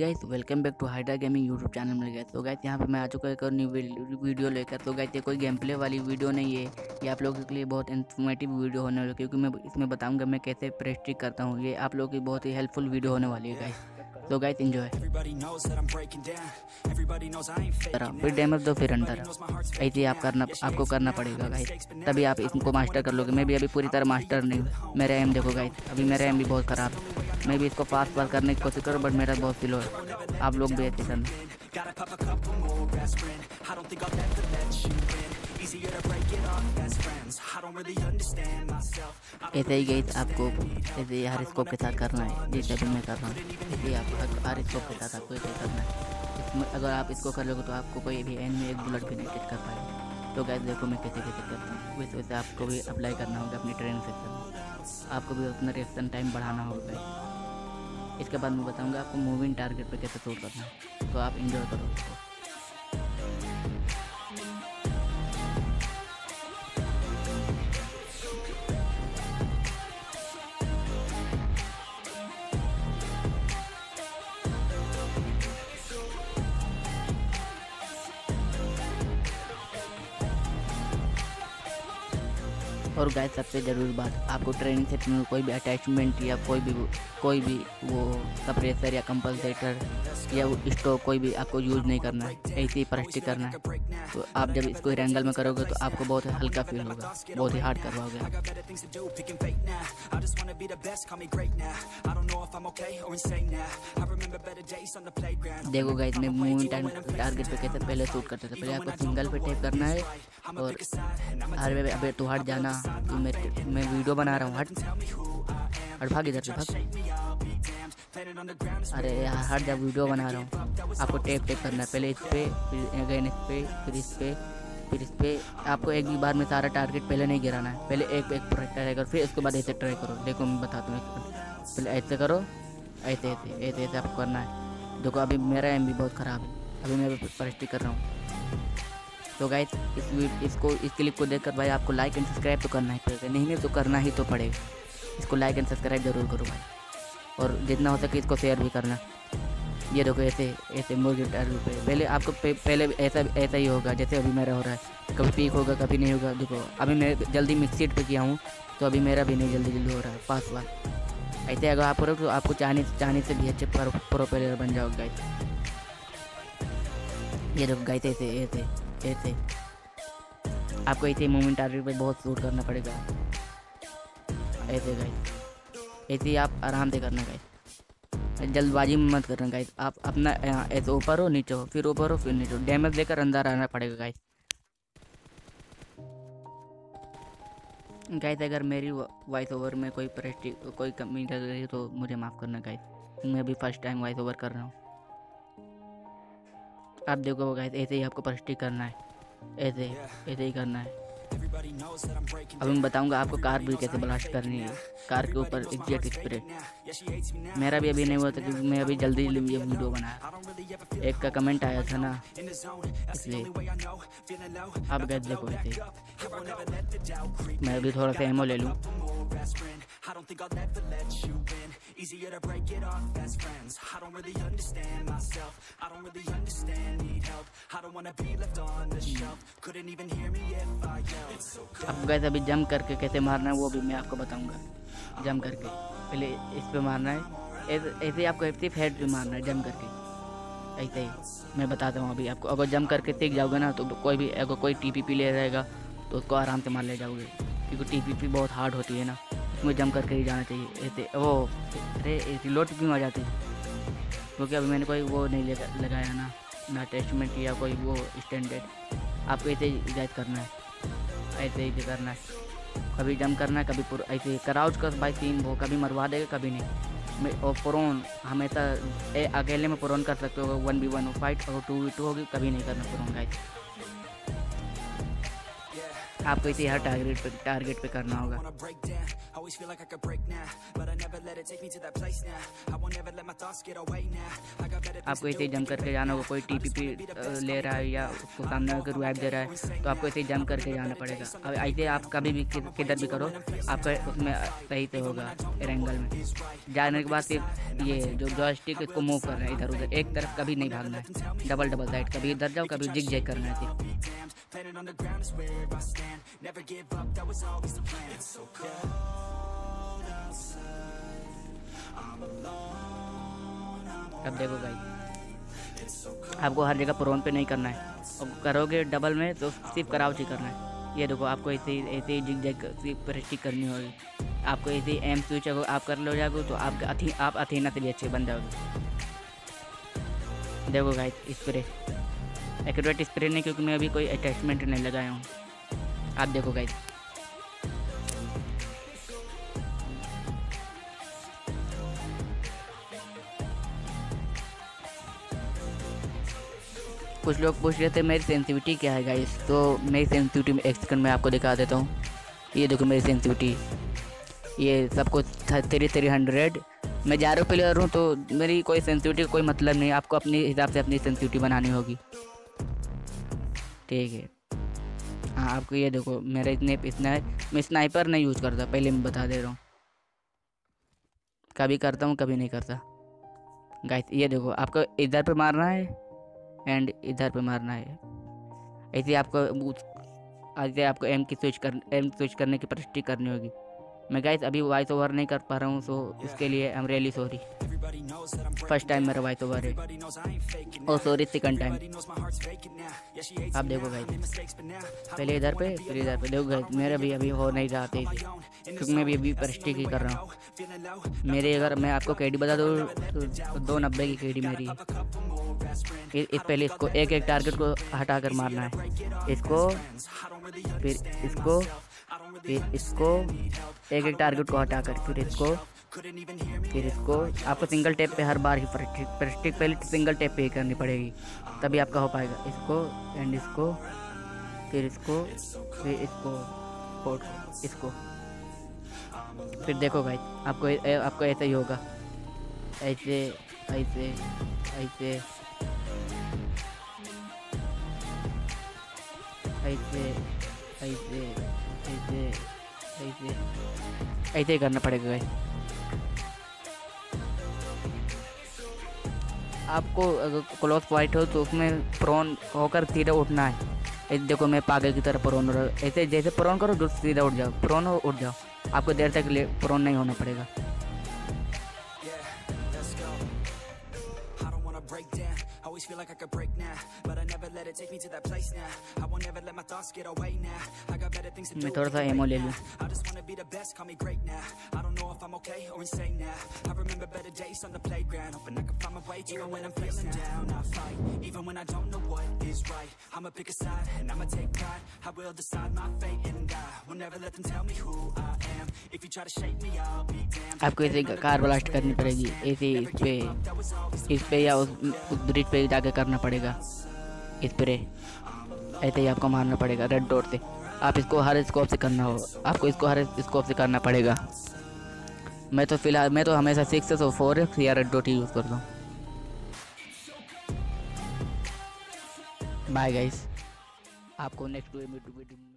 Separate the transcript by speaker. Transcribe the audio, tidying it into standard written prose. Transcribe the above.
Speaker 1: Guys, welcome back to Hydra gaming YouTube channel में गए। तो गाइस यहाँ पे मैं आ चुका एक और न्यू वीडियो लेकर। तो गाइस ये कोई गेम प्ले वाली वीडियो नहीं है, ये आप लोगों के लिए बहुत इन्फॉर्मेटिव वीडियो होने वाली है, क्योंकि मैं इसमें बताऊंगा मैं कैसे प्रेस्टिक करता हूँ। ये आप लोगों की बहुत ही हेल्पफुल वीडियो होने वाली है गाइस। तो गाइस एंजॉय। फिर डैमेज दो, फिर अंडर। ऐसे ही आपको करना पड़ेगा गाइस, तभी आप इसको मास्टर कर लोगे। मैं भी अभी पूरी तरह मास्टर नहीं हूँ। मेरा एम देखो गाइस, अभी मेरा एम भी बहुत ख़राब है। मैं भी इसको फास्ट पास करने की कोशिश करूँ, बट मेरा बहुत स्लो है। आप लोग भी ऐसे करना। ऐसे ही गाइस आपको ऐसे ही हर स्कोप के साथ करना है, जैसे अभी मैं कर रहा हूँ। ऐसे आप हर स्कोप के साथ आपको ऐसे करना है। इसमें अगर आप इसको कर लोगे तो आपको कोई भी एंड में एक बुलेट भी नहीं हिट कर पाएगा। तो गाइस देखो मैं कैसे कैसे करता हूँ, वैसे वैसे आपको भी अप्लाई करना होगा अपनी ट्रेनिंग सेक्शन में। आपको भी अपना रिएक्शन टाइम बढ़ाना होगा। इसके बाद मैं बताऊँगा आपको मूविंग टारगेट पे कैसे शूट करना है। तो आप इंजॉय करो इसको। और गाइस सबसे ज़रूरी बात, आपको ट्रेनिंग सेट में कोई भी अटैचमेंट या कोई भी वो सप्रेसर या कंपलसेटर या वो स्टॉक कोई भी आपको यूज़ नहीं करना है। ऐसे ही प्रैक्टिस करना है। तो आप जब इसको एंगल में करोगे तो आपको बहुत हल्का फील होगा, बहुत ही हार्ड करवाओगे। देखो गाइस मैं मूविंग टारगेट पे कैसे पहले शूट करते थे। पहले आपको सिंगल पे टैप करना है और अरे अबे तू हट जाना, मैं वीडियो बना रहा हूँ। हट भाग इधर से भाग। अरे यार हट जा, वीडियो बना रहा हूँ। आपको टैप करना है, पहले इस पे, फिर अगेन इस पे, फिर इस पे, फिर इस पे। आपको एक भी बार में सारा टारगेट पहले नहीं गिराना है। पहले एक ट्राई करो, फिर उसके बाद ऐसे ट्राई करो। देखो मैं बताता हूँ, पहले ऐसे करो, ऐसे ऐसे ऐसे ऐसे आपको करना है। देखो अभी मेरा एम भी बहुत ख़राब है, अभी मैं प्रैक्टिस कर रहा हूँ। तो गाइस इस क्लिप को देखकर भाई आपको लाइक एंड सब्सक्राइब तो करना ही पड़ेगा, नहीं तो करना ही तो पड़ेगा। इसको लाइक एंड सब्सक्राइब जरूर करो भाई, और जितना हो सके इसको शेयर भी करना। ये देखो ऐसे ऐसे मुर्गी टारगेट पे पहले आपको पहले ऐसा ही होगा जैसे अभी मेरा हो रहा है। कभी पीक होगा, कभी नहीं होगा। देखो अभी मैं जल्दी मिक्सीड पे किया हूँ, तो अभी मेरा भी नहीं जल्दी हो रहा है पास बार। ऐसे अगर आप करो तो आपको चाहने से भी अच्छे प्रो प्लेयर बन जाओगे गाइस। ये देखो गाइस ऐसे ऐसे ऐसे आपको ऐसे मूवमेंट टारगेट पे बहुत शूट करना पड़ेगा। ऐसे गाइस ऐसे ही आप आराम से करना गाइस, जल्दबाजी में मत करना गाइस। आप अपना ऐसे ऊपर हो नीचे हो, फिर ऊपर हो फिर नीचे हो, डैमेज देकर अंदर आना पड़ेगा गाइस। गाइस अगर मेरी वॉइस ओवर में कोई कमी लग रही है तो मुझे माफ़ करना गाइस। मैं भी फर्स्ट टाइम वॉइस ओवर कर रहा हूँ। आप देखो गाइस ऐसे ही आपको प्रैक्टिस करना है, ऐसे ही करना है। अब मैं बताऊंगा आपको कार भी कैसे ब्लास्ट करनी है। कार के ऊपर एग्जैक्ट स्प्रे। मेरा भी अभी नहीं हुआ था क्योंकि मैं अभी जल्दी ये वीडियो बनाया। एक का कमेंट आया था ना, इसलिए। आप गए देखो ऐसे। मैं अभी थोड़ा सा एमो ले लूँ। अब गैस अभी जंप करके कैसे मारना है वो भी मैं आपको बताऊंगा। जंप करके पहले इस पे मारना है, ऐसे ही आपको एक्टिव हेड पे मारना है जंप करके। ऐसे ही मैं बताता हूँ अभी आपको। अगर जंप करके सीख जाओगे ना तो अगर कोई टीपीपी ले रहेगा तो उसको आराम से मार ले जाओगे, क्योंकि टीपीपी बहुत हार्ड होती है ना, उसमें जंप करके ही जाना चाहिए। ऐसे वो अरे रिलोड क्यों आ जाती है, क्योंकि अभी मैंने कोई वो नहीं लगाया ना अटैचमेंट या कोई वो स्टैंडर्ड। आपको ऐसे ही गाइड करना है, ऐसे ही करना है। कभी जंप करना है, कभी ऐसे क्राउच कर भाई सीन वो कभी मरवा देगा कभी नहीं। और प्रोन हमेशा अकेले में प्रोन कर सकते हो, 1v1 फाइट। अगर 2v2 होगी कभी नहीं करना प्रोन गाइस। आपको इसे हर टारगेट पे करना होगा। आपको ऐसे ही जंप करके जाना होगा। कोई टीपीपी ले रहा है या उसको सामने अगर रिवाइव दे रहा है तो आपको ऐसे ही जंप करके जाना पड़ेगा। अब ऐसे आप कभी भी किधर भी करो आपका उसमें सही से होगा एंगल में। जाने के बाद सिर्फ ये जो जॉयस्टिक इसको मूव करना है इधर उधर, एक तरफ कभी नहीं भागना है, डबल डबल साइड, कभी इधर जाओ कभी जिग जैग करना है अब देखो भाई, आपको हर जगह प्रोन पे नहीं करना है, और करोगे डबल में तो सिर्फ क्राउच ही करना है। ये देखो आपको ऐसे ही जिग जैग प्रेस्टिक करनी होगी। आपको ऐसे ही एम स्विच आप कर लो जाओगे तो आप अथीना से भी अच्छे बन जाओगे। देखो गाइस स्प्रे एक्यूरेट स्प्रे नहीं, क्योंकि मैं अभी कोई अटैचमेंट नहीं लगाया हूँ। आप देखो गाइस कुछ लोग पूछ रहे थे मेरी सेंसिटिविटी क्या है गाइस, तो मेरी सेंसिटिविटी में एक सेकंड में आपको दिखा देता हूँ। ये देखो मेरी सेंसिटिविटी, ये सब कुछ 300। मैं 11 प्लेयर हूँ तो मेरी कोई सेंसिटिविटी का कोई मतलब नहीं, आपको अपने हिसाब से अपनी सेंसिटिविटी बनानी होगी, ठीक है। हाँ आपको ये देखो मेरा इतना है, मैं स्नाइपर नहीं यूज़ करता, पहले मैं बता दे रहा हूँ। कभी करता हूँ कभी नहीं करता गाइस। ये देखो आपको इधर पे मारना है एंड इधर पे मारना है, ऐसे आपको एम स्विच करने की प्रैक्टिस करनी होगी। मैं गाइस अभी वॉइस ओवर नहीं कर पा रहा हूँ, सो उसके लिए I am really sorry. First time मेरा वॉइस ओवर है, और सॉरी सेकंड टाइम। आप देखो गाइस पहले इधर पे फिर इधर पे, देखो गाइस मेरा भी अभी हो नहीं रहा था क्योंकि मैं भी अभी प्रैक्टिस ही कर रहा हूँ। मेरे अगर मैं आपको केडी बता दूँ तो 290 की केडी मेरी है। इस पहले इसको एक टारगेट को हटा कर मारना है, इसको फिर इसको फिर इसको एक टारगेट को हटाकर फिर इसको आपको सिंगल टैप पे हर बार ही प्रैक्टिस पहले सिंगल टैप पे ही करनी पड़ेगी, तभी आपका हो पाएगा। इसको एंड इसको फिर इसको फिर देखो भाई आपको ऐसा ही होगा, ऐसे ऐसे ऐसे ऐसे ऐसे ऐसे ऐसे ऐसे ही करना पड़ेगा गाइस। आपको अगर क्लोज फाइट हो तो उसमें प्रोन होकर सीधे उठना है। ऐसे देखो मैं पागल की तरह प्रोन हो रहा हूँ, ऐसे जैसे प्रोन करो तो सीधा उठ जाओ, प्रोन हो उठ जाओ, आपको देर तक प्रोन नहीं होना पड़ेगा। मैं थोड़ा सा एमो ले लूँ। आपको ऐसे कार ब्लास्ट करनी पड़ेगी, ऐसे इस पे या उस ब्रिज पे जाके करना पड़ेगा स्प्रे, ऐसे ही आपको मारना पड़ेगा रेड डॉट से। आप इसको हर स्कोप से करना हो, आपको इसको हर स्कोप से करना पड़ेगा। मैं तो हमेशा 6 और 4 या रेड डॉट ही यूज़ करता हूँ। बाय गाइस, आपको नेक्स्ट वीडियो